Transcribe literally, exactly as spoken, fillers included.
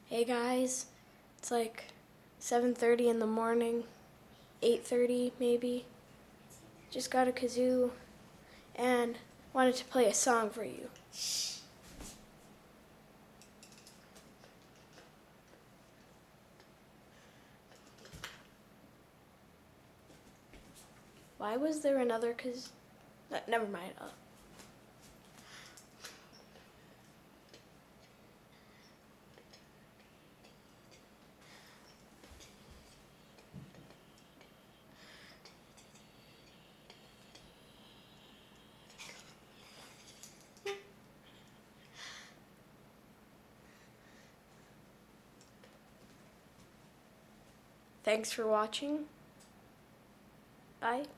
Hey guys, it's like seven thirty in the morning, eight thirty maybe. Just got a kazoo and wanted to play a song for you. Why was there another kazoo? No, never mind. Uh, Thanks for watching. Bye.